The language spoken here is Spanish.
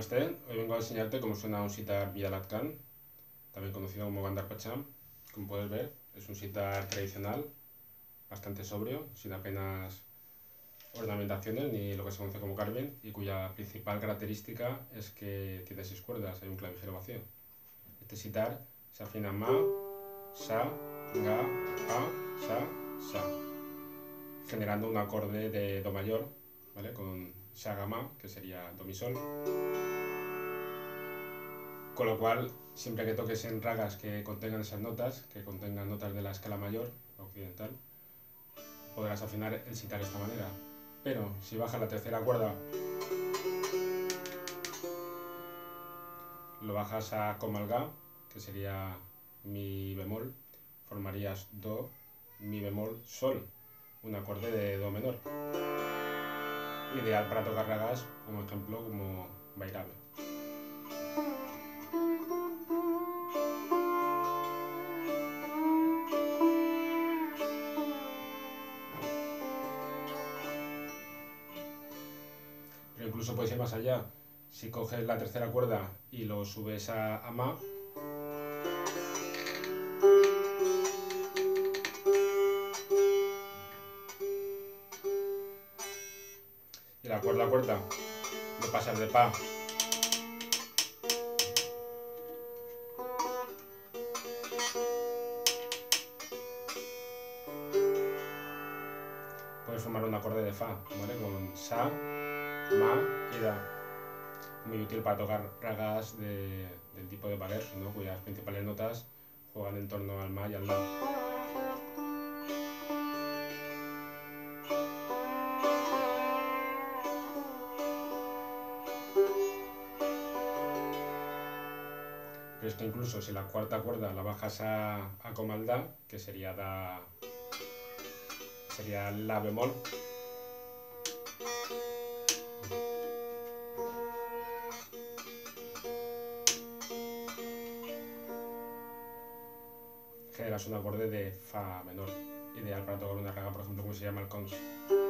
Namaste, hoy vengo a enseñarte cómo suena un sitar Vidalatkan, también conocido como Bandar Pacham. Como puedes ver, es un sitar tradicional, bastante sobrio, sin apenas ornamentaciones ni lo que se conoce como carving, y cuya principal característica es que tiene 6 cuerdas, hay un clavijero vacío. Este sitar se afina en Ma, Sa, Ga, Pa, Sa, generando un acorde de Do mayor, ¿vale? Con Sa, Ga, Ma, que sería Do, Mi, Sol. Con lo cual, siempre que toques en ragas que contengan esas notas, que contengan notas de la escala mayor, occidental, podrás afinar el sitar de esta manera. Pero si bajas la tercera cuerda, lo bajas a comalga, que sería mi bemol, formarías do, mi bemol, sol, un acorde de do menor. Ideal para tocar ragas, como ejemplo, como Bairabe. Pero incluso puedes ir más allá. Si coges la tercera cuerda y lo subes a Ma, y la cuerda cuarta lo pasas de Pa puedes formar un acorde de Fa, ¿vale? Con Sa, Ma y Da. Muy útil para tocar ragas del tipo de Baler, ¿no? Cuyas principales notas juegan en torno al Ma y al La. Pero es que incluso si la cuarta cuerda la bajas a comalda, que sería La bemol, generas un acorde de Fa menor, ideal para tocar una raga, por ejemplo, como se llama el Cons.